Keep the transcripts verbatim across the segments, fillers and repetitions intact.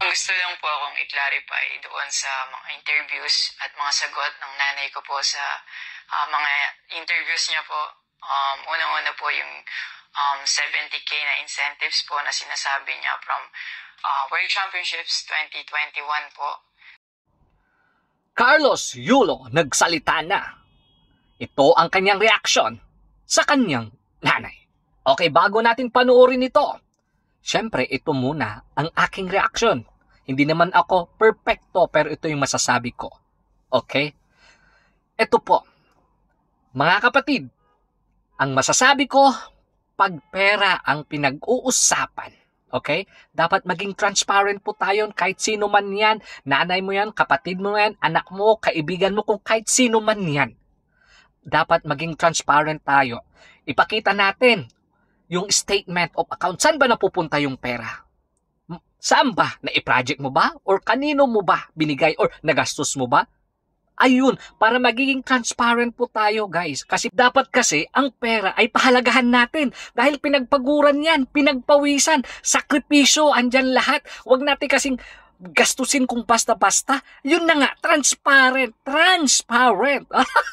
Gusto lang po akong i-clarify doon sa mga interviews at mga sagot ng nanay ko po sa uh, mga interviews niya po. Um, unang-una po yung um, seventy K na incentives po na sinasabi niya from uh, World Championships twenty twenty-one po. Carlos Yulo nagsalita na. Ito ang kanyang reaksyon sa kanyang nanay. Okay, bago natin panoorin ito, syempre ito muna ang aking reaksyon. Hindi naman ako perfecto, pero ito yung masasabi ko. Okay? Ito po, mga kapatid, ang masasabi ko, pag pera ang pinag-uusapan, okay? Dapat maging transparent po tayo kahit sino man yan. Nanay mo yan, kapatid mo yan, anak mo, kaibigan mo, kung kahit sino man yan. Dapat maging transparent tayo. Ipakita natin yung statement of account. Saan ba napupunta yung pera? Saan ba? Na-project mo ba? Or kanino mo ba binigay? Or nagastos mo ba? Ayun, para magiging transparent po tayo, guys. Kasi dapat kasi ang pera ay pahalagahan natin. Dahil pinagpaguran yan, pinagpawisan, sakripisyo, andyan lahat. Huwag natin kasing gastusin kung basta-basta. Yun na nga, transparent. Transparent.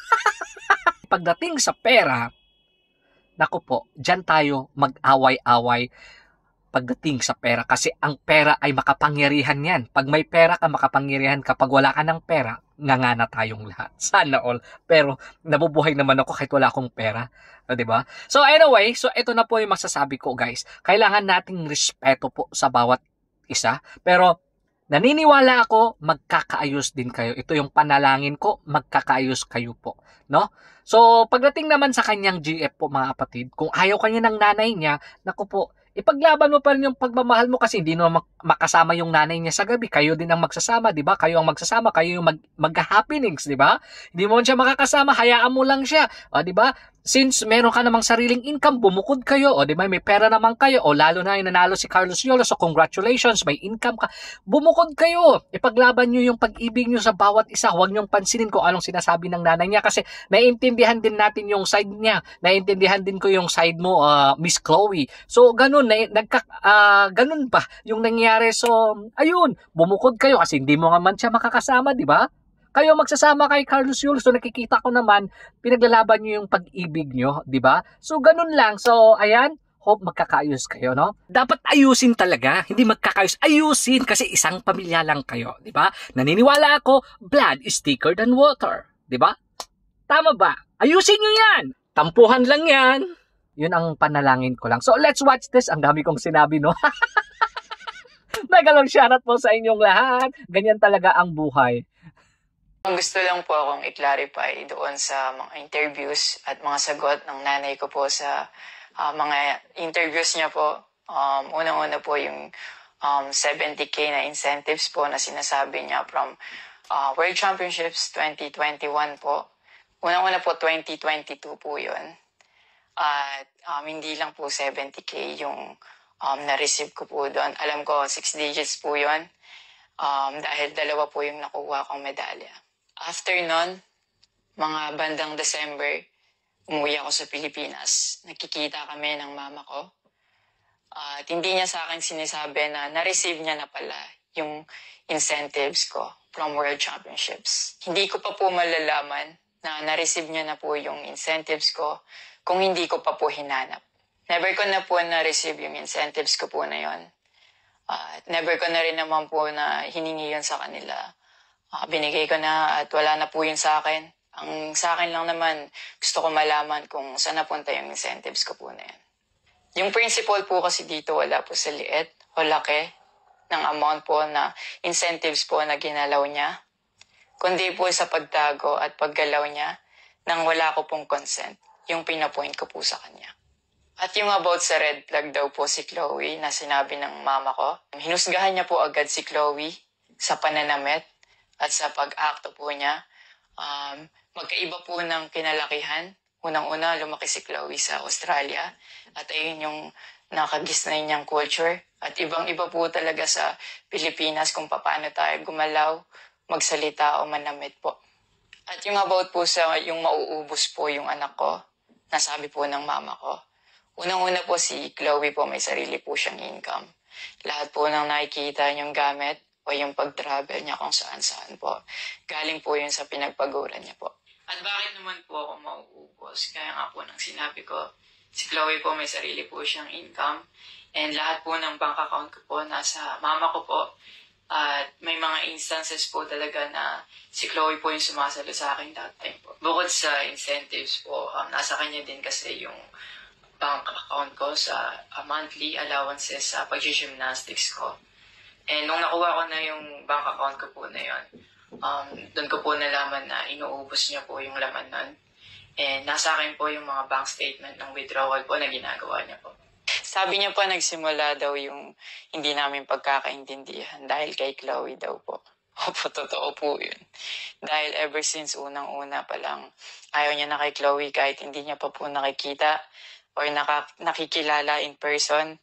Pagdating sa pera, naku po, dyan tayo mag-away-away pagdating sa pera. Kasi ang pera ay makapangyarihan yan. Pag may pera ka, makapangyarihan. Kapag wala ka ng pera, nganga na tayong lahat. Sana all. Pero nabubuhay naman ako kahit wala akong pera. O, diba? So anyway, so ito na po yung masasabi ko, guys. Kailangan nating respeto po sa bawat isa. Pero naniniwala ako, magkakaayos din kayo. Ito yung panalangin ko, magkakaayos kayo po. No? So pagdating naman sa kanyang G F po, mga kapatid, kung ayaw kanya ng nanay niya, naku po, ipaglaban mo pa rin yung pagmamahal mo kasi hindi naman makasama yung nanay niya sa gabi. Kayo din ang magsasama, di ba? Kayo ang magsasama, kayo yung mag, mag-happenings, di ba? Hindi mo siya makakasama, hayaan mo lang siya. O, di ba? Since meron ka namang sariling income, bumukod kayo, o di ba, may pera naman kayo, o lalo na yung nanalo si Carlos Yulo, so congratulations, may income ka. Bumukod kayo. Ipaglaban nyo yung pag-ibig nyo sa bawat isa. Huwag nyong pansinin kung anong sinasabi ng nanay niya kasi naiintindihan din natin yung side niya. Naiintindihan din ko yung side mo, uh, Miss Chloe. So, ganun, na, nagka, uh, ganun ba yung nangyari? So, ayun, bumukod kayo kasi hindi mo naman siya makakasama, di ba? Kayo magsasama kay Carlos Yulo. So nakikita ko naman, pinaglalaban nyo yung pag-ibig nyo, di ba? So ganun lang. So ayan, hope magkakaayos kayo, no? Dapat ayusin talaga, hindi magkakaayos. Ayusin kasi isang pamilya lang kayo, di ba? Naniniwala ako, blood is thicker than water, di ba? Tama ba? Ayusin nyo yan. Tampuhan lang yan. Yun ang panalangin ko lang. So let's watch this. Ang dami kong sinabi, no? Nagalong shoutout po sa inyong lahat. Ganyan talaga ang buhay. Gusto lang po akong i-clarify doon sa mga interviews at mga sagot ng nanay ko po sa uh, mga interviews niya po. Um, unang-una po yung um, seventy K na incentives po na sinasabi niya from uh, World Championships twenty twenty-one po. Unang-una po twenty twenty-two po yun. At um, hindi lang po seventy K yung um, na-receive ko po doon. Alam ko six digits po yun um, dahil dalawa po yung nakuha kong medalya. After nun, mga bandang December, umuwi ako sa Pilipinas. Nakikita kami ng mama ko. Uh, at hindi niya sa akin sinasabi na na-receive niya na pala yung incentives ko from World Championships. Hindi ko pa po malalaman na na-receive niya na po yung incentives ko kung hindi ko pa po hinanap. Never ko na po na-receive yung incentives ko po na yun. Uh, never ko na rin naman po na hiningi yun sa kanila. Uh, binigay ko na at wala na po yun sa akin. Ang sa akin lang naman, gusto ko malaman kung saan napunta yung incentives ko po na yan. Yung principal po kasi dito wala po sa liit o laki ng amount po na incentives po na ginalaw niya. Kundi po sa pagtago at paggalaw niya nang wala ko pong consent, yung pinapoint ko po sa kanya. At yung about sa red flag daw po si Chloe na sinabi ng mama ko, hinusgahan niya po agad si Chloe sa pananamit at sa pag-acto po niya. Um, magkaiba po ng kinalakihan. Unang-una, lumaki si Chloe sa Australia. At ayun yung nakagisnay niyang culture. At ibang-iba po talaga sa Pilipinas kung paano tayo gumalaw, magsalita o manamit po. At yung about po sa yung mauubos po yung anak ko, nasabi po ng mama ko. Unang-una po si Chloe po may sarili po siyang income. lahat po ng nakikita niyong gamit o yung pag-travel niya kung saan-saan po. Galing po yun sa pinagpaguran niya po. At bakit naman po ako mauubos? Kaya nga po nang sinabi ko, si Chloe po may sarili po siyang income and lahat po ng bank account ko po nasa mama ko po. At may mga instances po talaga na si Chloe po yung sumasalo sa akin that time po. Bukod sa incentives po, um, nasa kanya din kasi yung bank account ko sa uh, monthly allowances sa pag-gymnastics ko. And nung nakuha ko na yung bank account ko po na yun, um, doon ko po nalaman na inuubos niya po yung laman nun. And nasa akin po yung mga bank statement ng withdrawal po na ginagawa niya po. Sabi niya po nagsimula daw yung hindi namin pagkakaintindihan dahil kay Chloe daw po. Opo, totoo po yun. Dahil ever since unang-una pa lang, ayaw niya na kay Chloe kahit hindi niya pa po nakikita or naka, nakikilala in person.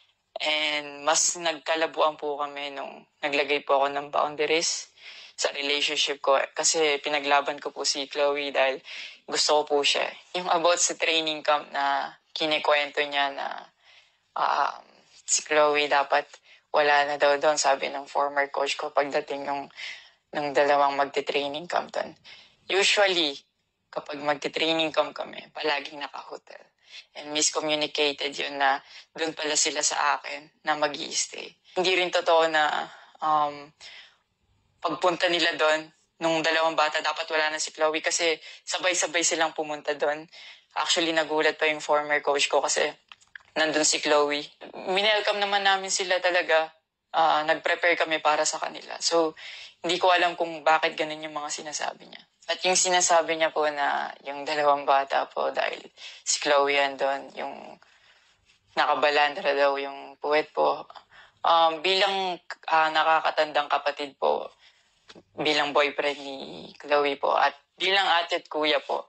And mas nagkalabuan po kami nung naglagay po ako ng boundaries sa relationship ko. Kasi pinaglaban ko po si Chloe dahil gusto ko po siya. Yung about sa training camp na kinikwento niya na um, si Chloe dapat wala na daw doon, sabi ng former coach ko pagdating ng, ng dalawang magte-training camp doon. Usually, kapag magte-training camp kami, palaging naka-hotel. And miscommunicated yun na doon pala sila sa akin na mag-i-stay. Hindi rin totoo na um, pagpunta nila doon, nung dalawang bata, dapat wala na si Chloe kasi sabay-sabay silang pumunta doon. Actually, nagulat pa yung former coach ko kasi nandun si Chloe. Minelcome naman namin sila talaga. Uh, nag-prepare kami para sa kanila. So, hindi ko alam kung bakit ganun yung mga sinasabi niya. At yung sinasabi niya po na yung dalawang bata po dahil si Chloe andun, yung nakabalandra daw yung puwet po. Um, bilang uh, nakakatandang kapatid po, bilang boyfriend ni Chloe po, at bilang ate at kuya po,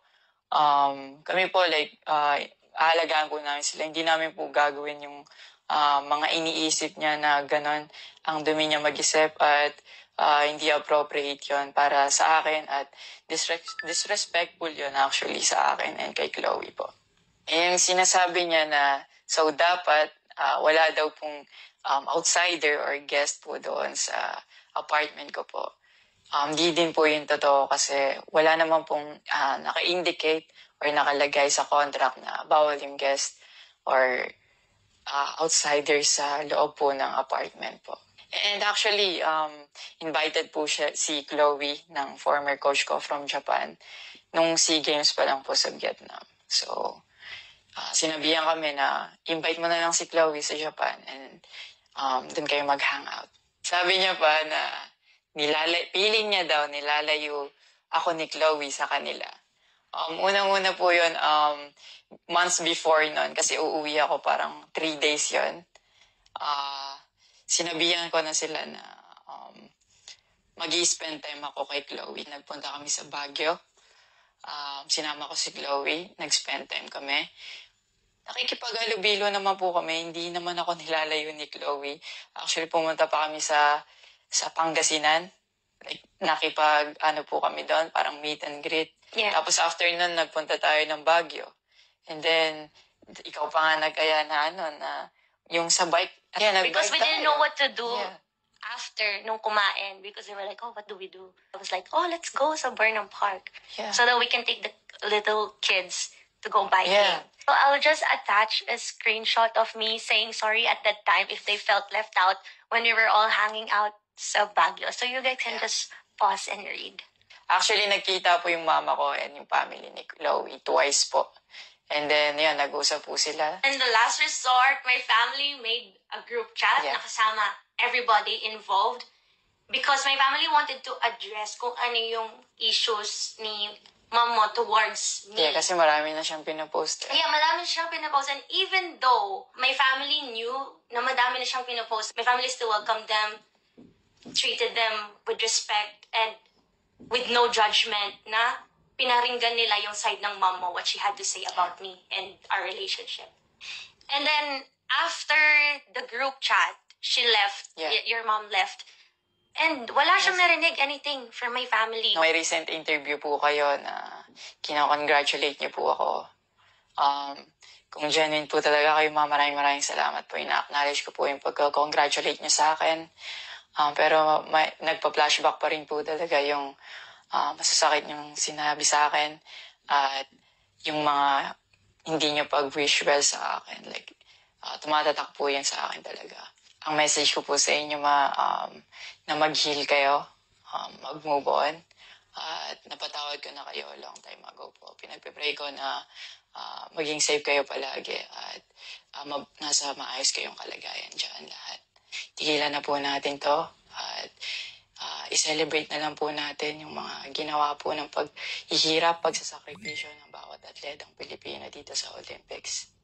um, kami po like, uh, aalagaan po namin sila. Hindi namin po gagawin yung uh, mga iniisip niya na gano'n ang dumi niya mag-isip at uh, hindi appropriate yon para sa akin at disres- disrespectful yon actually sa akin and kay Chloe po. E yung sinasabi niya na so dapat uh, wala daw pong um, outsider or guest po doon sa apartment ko po. Um, di din po yung totoo kasi wala naman pong uh, naka-indicate or nakalagay sa contract na bawal yung guest or uh, outsider sa loob po ng apartment po. And actually, um, invited po siya, si Chloe ng former coach ko from Japan nung SEA Games pa lang po sa Vietnam. So, uh, sinabihan kami na invite mo na lang si Chloe sa Japan and um, dun kayo mag-hangout. Sabi niya pa na nilalay, feeling niya daw nilalayo ako ni Chloe sa kanila. Um, unang-una po yun, um, months before nun, kasi uuwi ako parang three days yun. Uh, sinabihan ko na sila na um, mag-i-spend time ako kay Chloe. Nagpunta kami sa Baguio. Um, sinama ko si Chloe, nag-spend time kami. Nakikipag-alubilo naman po kami, hindi naman ako nilalayo ni Chloe. Actually, pumunta pa kami sa, sa Pangasinan. Like, nakipag, ano po kami doon, parang meet and greet. Yeah. Tapos after nun, nagpunta tayo ng Baguio. And then, ikaw pa nga nag-aya na ano, na yung sa bike. Yeah, because we tayo. didn't know what to do yeah. after nung kumain. Because they were like, oh, what do we do? I was like, oh, let's go sa Burnham Park. Yeah. So that we can take the little kids to go biking. Yeah. So I'll just attach a screenshot of me saying sorry at that time if they felt left out when we were all hanging out sa Baguio. So you guys can yeah. just pause and read. Actually, nagkita po yung mama ko and yung family ni Chloe twice po. And then, yan, nag-usap po sila. In the last resort, my family made a group chat yeah. na kasama everybody involved because my family wanted to address kung ano yung issues ni mama towards me. Yeah, kasi marami na siyang pinapost. Eh. Yeah, marami na siyang pinapost. And even though my family knew na madami na siyang pinapost, my family still welcomed them, treated them with respect, and with no judgment na pinaringgan nila yung side ng mom mo, what she had to say about me and our relationship. And then, after the group chat, she left, yeah. y- your mom left, and wala siyang narinig anything from my family. May recent interview po kayo na kina-congratulate niyo po ako. Um, kung genuine po talaga kayo, ma, maraming maraming salamat po. Ina-acknowledge ko po yung pagka-congratulate niyo sa akin. Um, pero may, nagpa-flashback pa rin po talaga yung uh, masasakit yung sinabi sa akin at yung mga hindi niyo pag-wish well sa akin. Like, uh, tumatatak po yan sa akin talaga. Ang message ko po sa inyo, ma, um, na mag-heal kayo, um, mag-move on. At napatawad ko na kayo long time ago po. Pinagpipray ko na uh, maging safe kayo palagi at uh, ma- nasa maayos kayong kalagayan dyan lahat. Tigilan na po natin to at uh, i-celebrate na lang po natin yung mga ginawa po ng paghihirap, pagsasakripisyo ng bawat atletang Pilipino dito sa Olympics.